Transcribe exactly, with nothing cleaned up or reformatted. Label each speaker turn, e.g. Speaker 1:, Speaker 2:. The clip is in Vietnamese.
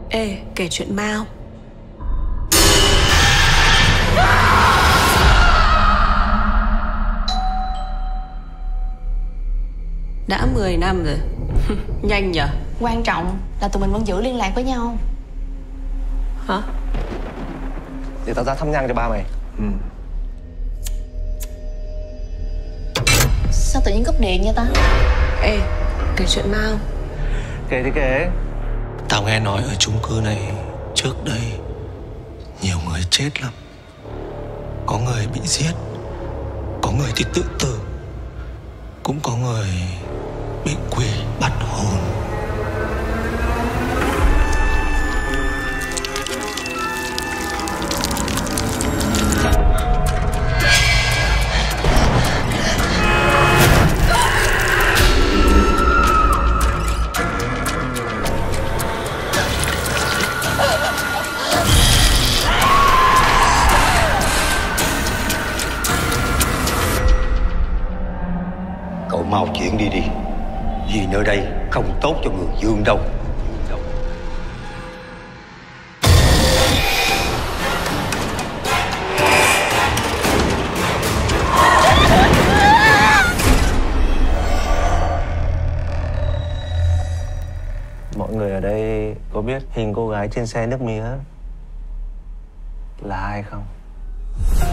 Speaker 1: Ê, kể chuyện ma không? Đã mười năm rồi. Nhanh nhở?
Speaker 2: Quan trọng là tụi mình vẫn giữ liên lạc với nhau.
Speaker 1: Hả?
Speaker 3: Để tao ra thăm nhang cho ba mày. Ừ.
Speaker 2: Sao tự nhiên cúp điện vậy ta?
Speaker 1: Ê, kể chuyện ma không?
Speaker 3: Kể thì kể.
Speaker 4: Tao nghe nói ở chung cư này trước đây nhiều người chết lắm. Có người bị giết, có người thì tự tử, cũng có người bị quỷ bắt hồn.
Speaker 5: Cậu mau chuyển đi đi, vì nơi đây không tốt cho người Dương đâu.
Speaker 3: Mọi người ở đây có biết hình cô gái trên xe nước mía là ai không?